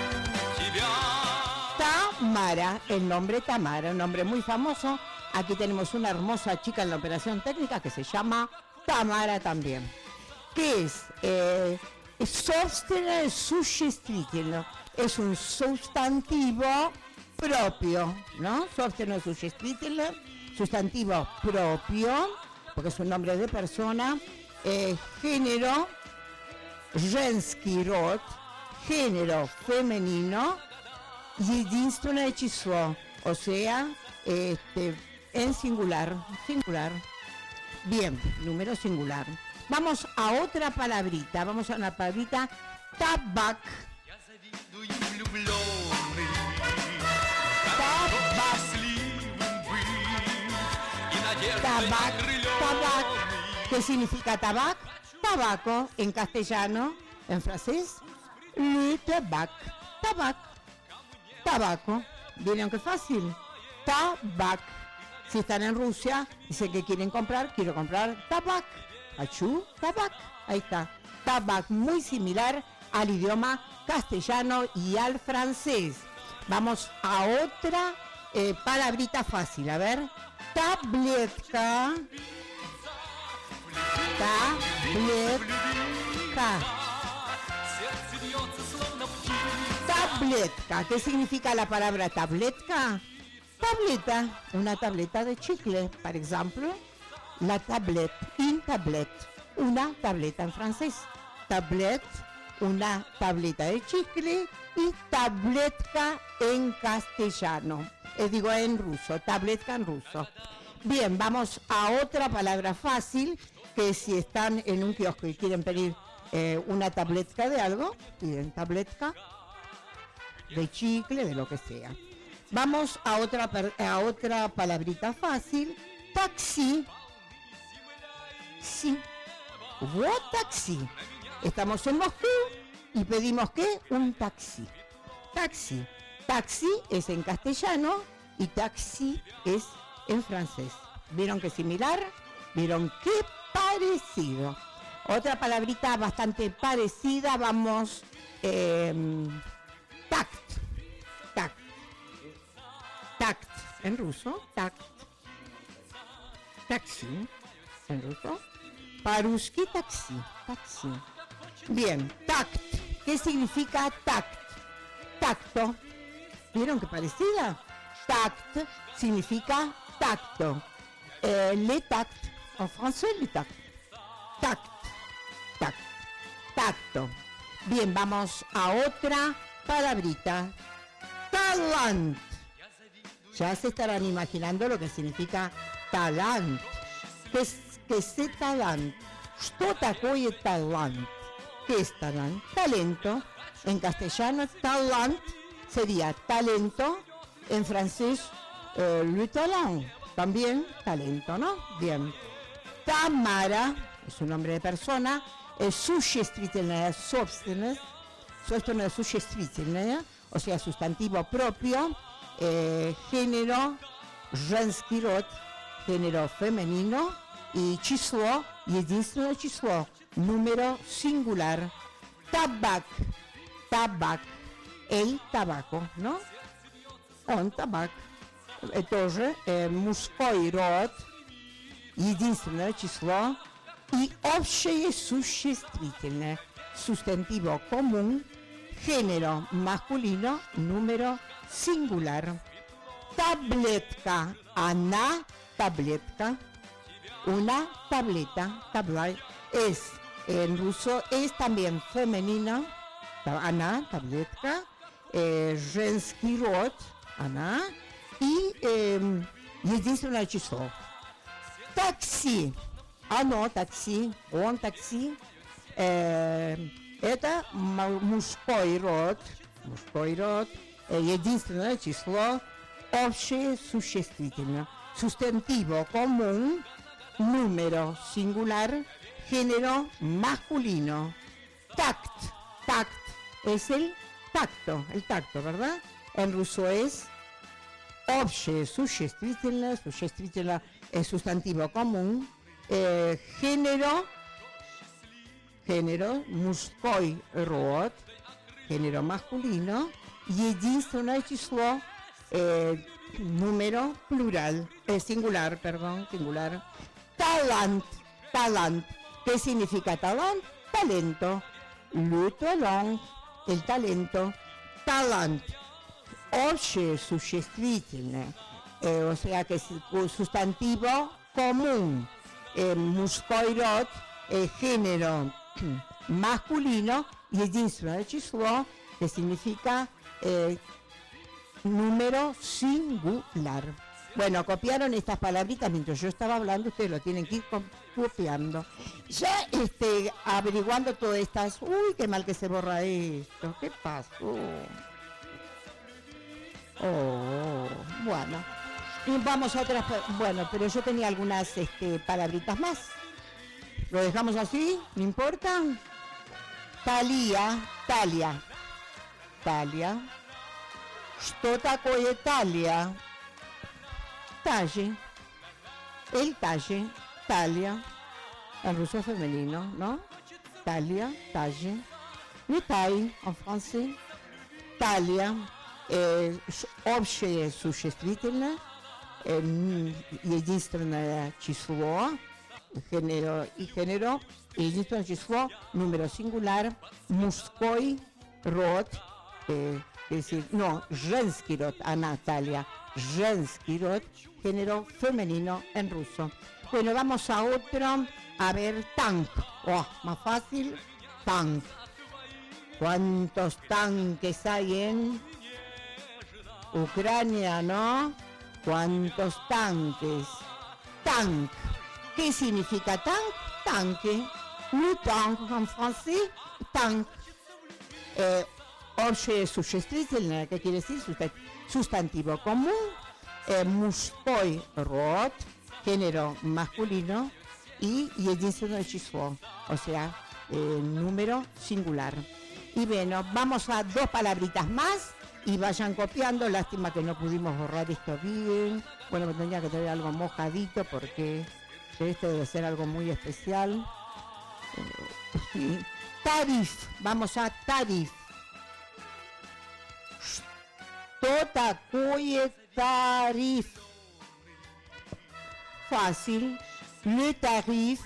Tamara, el nombre Tamara, un nombre muy famoso. Aquí tenemos una hermosa chica en la operación técnica que se llama Tamara también. ¿Qué es? Собственное существительное. Es un sustantivo propio, ¿no? Собственное существительное, sustantivo propio, porque es un nombre de persona. Género, женский род, género femenino, единственное число, o sea, en singular. Bien, número singular. Vamos a otra palabrita, vamos a una palabrita, tabac. Tabac. ¿Qué significa tabac? Tabaco en castellano, en francés, le tabac. Tabaco. ¿Vieron qué fácil? Tabac. Si están en Rusia, dicen que quieren comprar, quiero comprar tabac. Achú, tabac. Ahí está. Tabac, muy similar al idioma castellano y al francés. Vamos a otra palabrita fácil. A ver. Tabletka. Tabletka. ¿Qué significa la palabra tabletka? Tableta, una tableta de chicle, por ejemplo. La tablette, une tablette, una tableta en francés. tablet, una tableta de chicle, y tabletka en castellano. Digo en ruso, tabletka en ruso. Bien, vamos a otra palabra fácil, que si están en un kiosco y quieren pedir una tabletka de algo, piden tabletka de chicle, de lo que sea. Vamos a otra palabrita fácil, taxi. Sí, вот taxi. Estamos en Moscú y pedimos ¿qué? Un taxi. Taxi. Taxi es en castellano y taxi es en francés. ¿Vieron qué similar? ¿Vieron qué parecido? Otra palabrita bastante parecida, vamos, tact. Tact. Tact en ruso, tact. Taxi en ruso. По-русски taxi. Taxi. Bien, tact. ¿Qué significa tact? Tacto. ¿Vieron qué parecida? Tact significa tacto. Le tact, en francés le tact. Tact, tact, tacto. Bien, vamos a otra palabrita. Talent. Ya se estarán imaginando lo que significa talent. ¿Qué es talent? Что такое talent? ¿Qué es talent? Talento. En castellano, talent sería talento. En francés, le talent. También talento, ¿no? Bien. Tamara es un nombre de persona. Существительное собственность. Собственное существительное, o sea, sustantivo propio. Género, женский род, género femenino. Y число, единственное число, número singular. Табак, табак, el tabaco, ¿no? Он табак. Тоже мужской род, единственное число. Y общее существительное, sustantivo común, género masculino, número singular. Tabletka, она таблетка. Una tableta, tablay, es en ruso, es también femenino, она, tabletka, женский род, она, y единственное число. Такси, оно такси, он такси, это мужской род, единственное число, общее существительное, sustantivo común, número singular, género masculino. Tact, tact es el tacto, ¿verdad? En ruso es общее существительное, существительное es sustantivo común, género, мужской род, género masculino, единственное число, número plural, singular. Talent. ¿Qué significa talent? Talento. Le talent, el talento. Talent. Общее существительное, o sea que es sustantivo común. Мужской род, género masculino, единственное число, que significa número singular. Bueno, copiaron estas palabritas mientras yo estaba hablando, ustedes lo tienen que ir copiando. Ya averiguando todas estas, uy, qué mal que se borra esto, ¿qué pasó? Oh, bueno. Y vamos a otras, bueno, pero yo tenía algunas palabritas más. ¿Lo dejamos así? ¿No importa? Talia. Что такое талия? Talle. El talle, talia. En ruso femenino, ¿no? Talia, talle. Le taille, en français. Talia. Общее существительное. Единственное число. Género, единственное число, número singular, мужской род, es decir, no, женский род, она, Talia, женский род, género femenino en ruso. Bueno, vamos a otro, a ver, tank, más fácil, tank. ¿Cuántos tanques hay en Ucrania, no? ¿Cuántos tanques? Tank. ¿Qué significa tank? Tanque. Le tank en francés, tank. Objeto существительное, ¿qué quiere decir? Sustantivo común. Мужской род, género masculino, y единственное число, o sea, número singular. Y bueno, vamos a 2 palabritas más y vayan copiando. Lástima que no pudimos borrar esto bien. Bueno, me tenía que traer algo mojadito porque esto debe ser algo muy especial. Tarif, vamos a tarif. Что такое тариф? Fácil. Le tarif.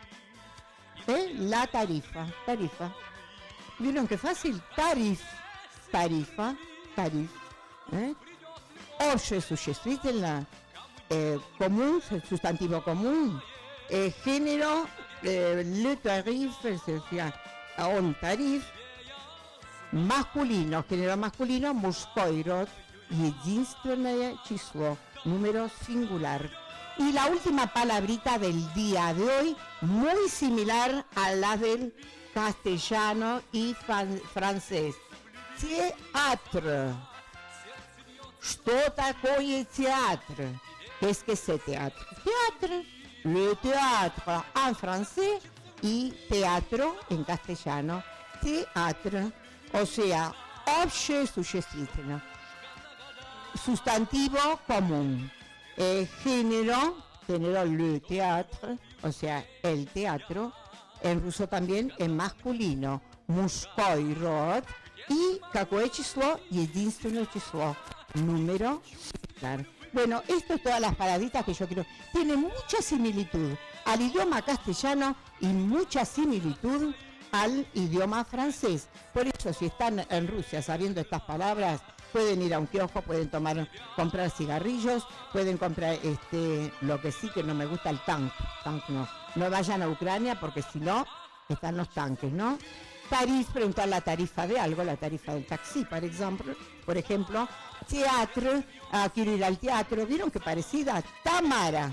La tarifa. Tarifa. ¿Vieron qué fácil? Tarif. Tarifa. Tarif. Objeto существительное. Común, sustantivo común. Género. Le tarif. On tarif. Masculino, género masculino, мужской род, единственное число, número singular. Y la última palabrita del día de hoy, muy similar a la del castellano y francés. Théâtre. Что такое театр? Qu'est-ce que c'est théâtre? Théâtre. Le théâtre en français y teatro en castellano. Théâtre. O sea, objeto существительное. Sustantivo común. Género le théâtre, o sea, el teatro. En ruso también en masculino. Мужской род. Y какое число? Единственное число. Número singular. Bueno, esto es todas las palabras que yo quiero. Tiene mucha similitud al idioma castellano y mucha similitud al idioma francés. Por eso, si están en Rusia sabiendo estas palabras, pueden ir a un kiosco, pueden comprar cigarrillos, pueden comprar lo que sí que no me gusta, el tank no. No vayan a Ucrania porque si no, están los tanques, ¿no? Tarif, preguntar la tarifa de algo, la tarifa del taxi, por ejemplo. Teatro, quiero ir al teatro. ¿Vieron qué parecida? Tamara.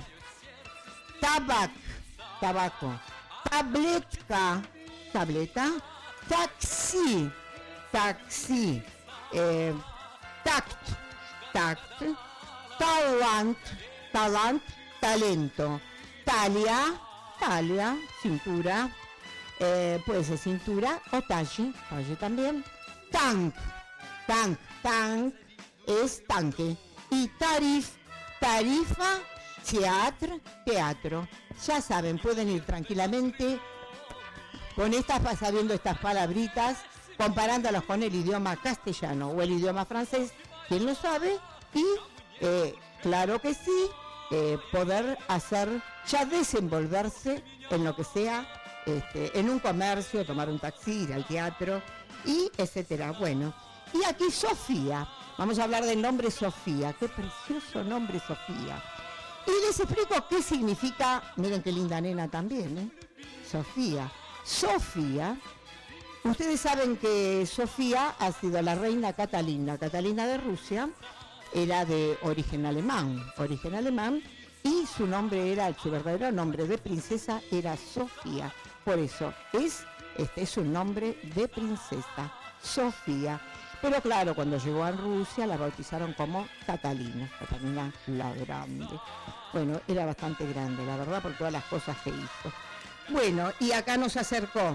Tabaco. Tabletka. Tableta. Taxi. Tact. Talento. Talia, cintura. Puede ser cintura o talle también. Tank es tanque. Y tarifa, teatro. Ya saben, pueden ir tranquilamente sabiendo estas palabritas, comparándolas con el idioma castellano o el idioma francés, ¿quién lo sabe? Y claro que sí, poder ya desenvolverse en lo que sea, en un comercio, tomar un taxi, ir al teatro, y etcétera. Bueno, y aquí Sofía, vamos a hablar del nombre Sofía, qué precioso nombre Sofía. Y les explico qué significa, miren qué linda nena también, Sofía. Ustedes saben que Sofía ha sido la reina Catalina de Rusia, era de origen alemán, y su verdadero nombre de princesa era Sofía. Por eso es un nombre de princesa, Sofía. Pero claro, cuando llegó a Rusia la bautizaron como Catalina la Grande. Bueno, era bastante grande, la verdad, por todas las cosas que hizo. Bueno, y acá nos acercó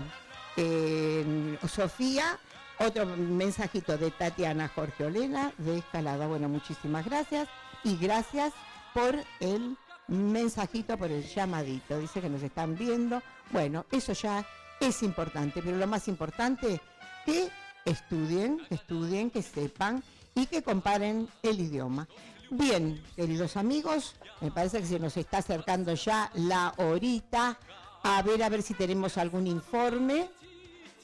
Sofía, otro mensajito de Tatiana Jorge Olena de Escalada. Bueno, muchísimas gracias y gracias por el mensajito, por el llamadito. Dice que nos están viendo. Bueno, eso ya es importante, pero lo más importante, que estudien, que sepan y que comparen el idioma. Bien, queridos amigos, me parece que se nos está acercando ya la horita. A ver si tenemos algún informe.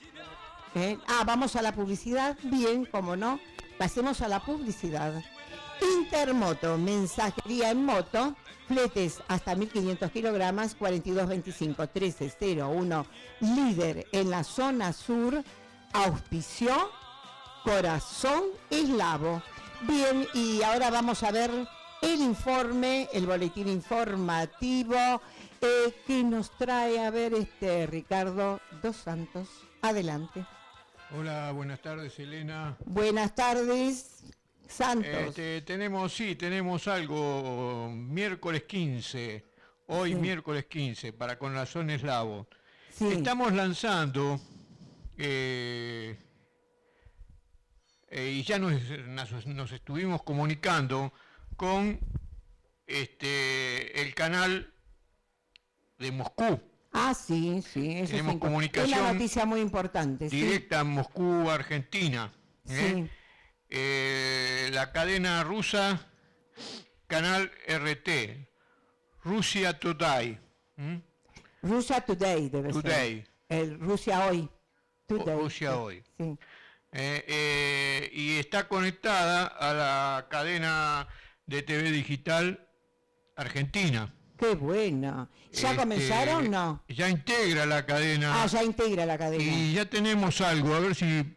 Vamos a la publicidad. Bien, cómo no. Pasemos a la publicidad. Intermoto, mensajería en moto, fletes hasta 1.500 kilogramos, 4225-1301, líder en la zona sur, auspició Corazón Eslavo. Bien, y ahora vamos a ver el informe, el boletín informativo que nos trae, a ver, Ricardo Dos Santos. Adelante. Hola, buenas tardes, Elena. Buenas tardes, Santos. Tenemos algo, miércoles 15, hoy sí. Miércoles 15, para Corazón Eslavo. Sí. Estamos lanzando, y ya nos estuvimos comunicando con el canal de Moscú. Ah, sí, eso tenemos comunicación. Una noticia muy importante. Directa en Moscú, Argentina. Sí. La cadena rusa, canal RT, Rusia Today. Rusia Today debe ser. El Rusia Hoy. Today. Rusia Hoy. Sí. Y está conectada a la cadena de TV digital Argentina. ¡Qué buena! ¿Ya comenzaron o no? Ya integra la cadena. Ah, ya integra la cadena. Y ya tenemos algo, a ver si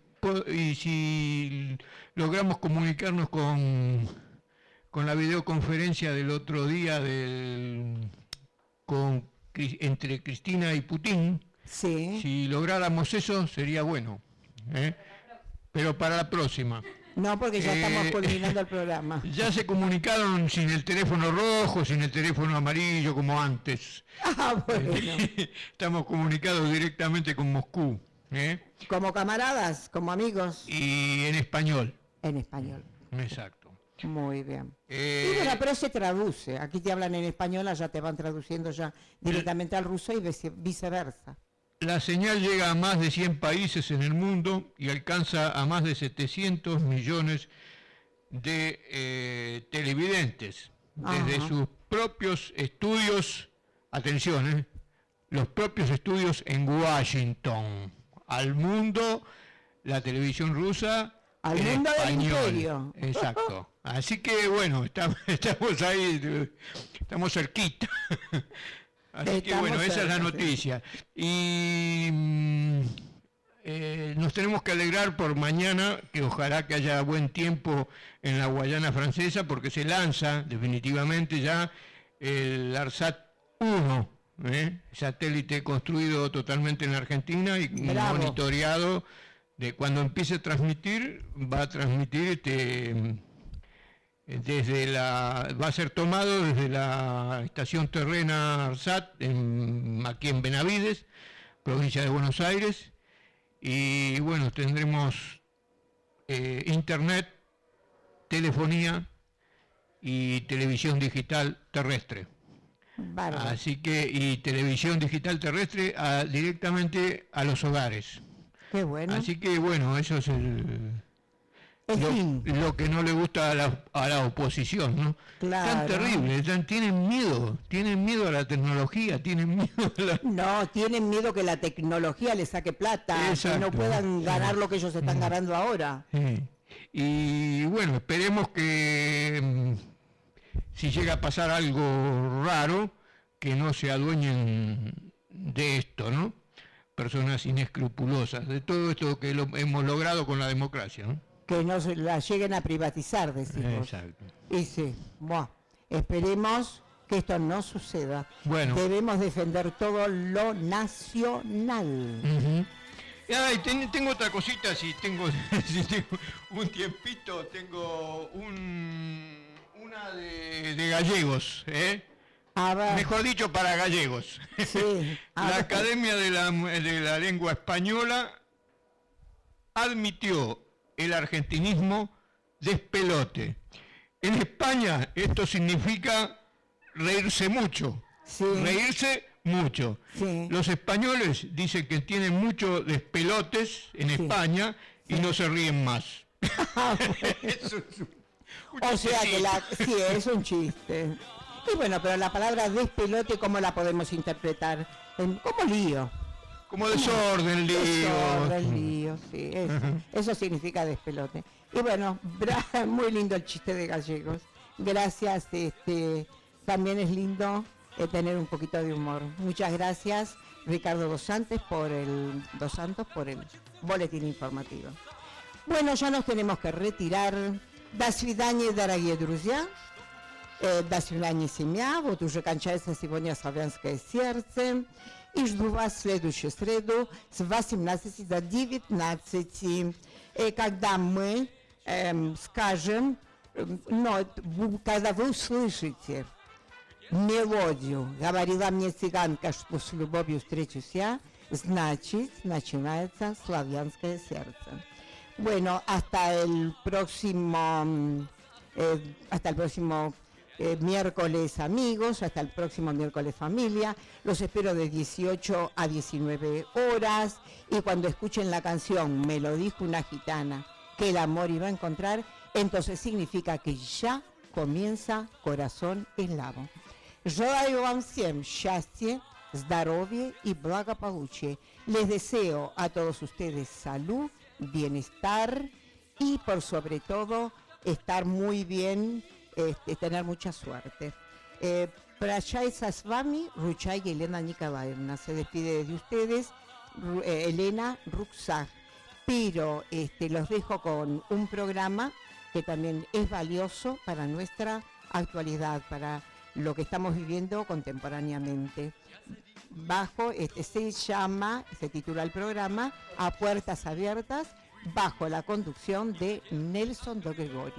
logramos comunicarnos con la videoconferencia del otro día entre Cristina y Putin. Sí. Si lográramos eso, sería bueno. Pero para la próxima. No, porque ya estamos culminando el programa. Ya se comunicaron sin el teléfono rojo, sin el teléfono amarillo como antes. Ah, bueno. Estamos comunicados directamente con Moscú. Como camaradas, como amigos. Y en español. En español. Exacto. Muy bien. Y bueno, pero se traduce. Aquí te hablan en español, allá te van traduciendo ya directamente al ruso y viceversa. La señal llega a más de 100 países en el mundo y alcanza a más de 700 millones de televidentes. Desde sus propios estudios, atención, los propios estudios en Washington. Al mundo, la televisión rusa, al en mundo español. Del imperio. Exacto. Así que bueno, estamos ahí, estamos cerquita. Así que bueno, esa es la noticia. Y nos tenemos que alegrar por mañana, que ojalá que haya buen tiempo en la Guayana Francesa, porque se lanza definitivamente ya el ARSAT 1, satélite construido totalmente en Argentina y monitoreado. De cuando empiece a transmitir, va a transmitir va a ser tomado desde la estación terrena ARSAT aquí en Benavides, provincia de Buenos Aires, y bueno, tendremos internet, telefonía y televisión digital terrestre. Bárbaro. Así que, y televisión digital terrestre directamente a los hogares. Qué bueno. Así que bueno, eso es lo que no le gusta a la oposición, ¿no? Claro. Tan terrible, tienen miedo a la tecnología, tienen miedo a la... No, tienen miedo que la tecnología les saque plata, Exacto. que no puedan ganar lo que ellos están ganando ahora. Y bueno, esperemos que si llega a pasar algo raro, que no se adueñen de esto, ¿no? Personas inescrupulosas, de todo esto que hemos logrado con la democracia, ¿no? Que no se la lleguen a privatizar, decimos. Exacto. Y sí, bueno, esperemos que esto no suceda. Bueno. Debemos defender todo lo nacional. Tengo otra cosita, si tengo un tiempito, tengo una de gallegos, mejor dicho, para gallegos. Sí. La Academia de la Lengua Española admitió el argentinismo despelote. En España esto significa reírse mucho. Sí. Reírse mucho. Sí. Los españoles dicen que tienen muchos despelotes en España y no se ríen más. Eso es o sea que sí, es un chiste. Y bueno, pero la palabra despelote, ¿cómo la podemos interpretar? Como lío. Como desorden, lío. Desorden, lío, sí, eso significa despelote. Y bueno, muy lindo el chiste de gallegos. Gracias, también es lindo tener un poquito de humor. Muchas gracias, Ricardo Dos Santos, por el boletín informativo. Bueno, ya nos tenemos que retirar. До свидания, дорогие друзья. До свидания, семья. Вот уже кончается сегодня «Славянское сердце». И жду вас в следующую среду с 18 до 19. Когда мы скажем, когда вы услышите мелодию «Говорила мне цыганка, что с любовью встречусь я», значит, начинается «Славянское сердце». Bueno, hasta el próximo miércoles, amigos, hasta el próximo miércoles, familia. Los espero de 18 a 19 horas. Y cuando escuchen la canción Me lo dijo una gitana, que el amor iba a encontrar, entonces significa que ya comienza Corazón Eslavo. Желаю вам всем счастья, здоровья и благополучия. Les deseo a todos ustedes salud, bienestar y por sobre todo estar muy bien, tener mucha suerte. Прощается с вами Ручай Елена Николаевна. Se despide de ustedes Elena Ruxach. Pero los dejo con un programa que también es valioso para nuestra actualidad, para lo que estamos viviendo contemporáneamente. Se titula el programa A Puertas Abiertas, bajo la conducción de Néstor Do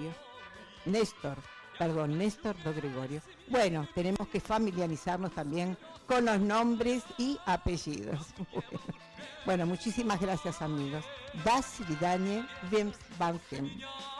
Gregorio. Bueno, tenemos que familiarizarnos también con los nombres y apellidos. Bueno, muchísimas gracias, amigos. До свидания, всем.